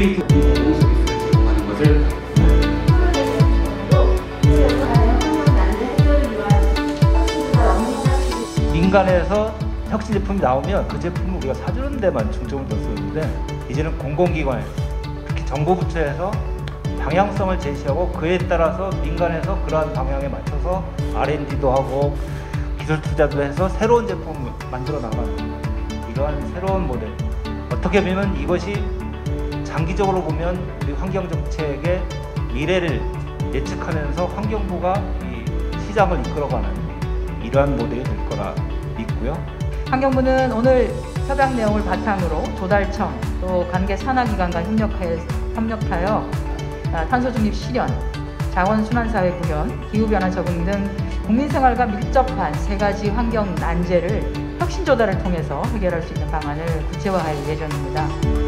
그 공공 서비스를 제공하는 것을 민간에서 혁신 제품이 나오면 그 제품을 우리가 사주는 데만 중점을 뒀었는데 이제는 공공기관, 특히 정부부처에서 방향성을 제시하고 그에 따라서 민간에서 그러한 방향에 맞춰서 R&D도 하고 기술 투자도 해서 새로운 제품을 만들어 나가는 이러한 새로운 모델. 어떻게 보면 이것이 장기적으로 보면 우리 환경정책의 미래를 예측하면서 환경부가 이 시장을 이끌어가는 이러한 모델이 될 거라 믿고요. 환경부는 오늘 협약 내용을 바탕으로 조달청 또 관계 산하기관과 협력하여 탄소 중립 실현, 자원 순환사회 구현, 기후변화 적응 등 국민생활과 밀접한 세 가지 환경 난제를 혁신 조달을 통해서 해결할 수 있는 방안을 구체화할 예정입니다.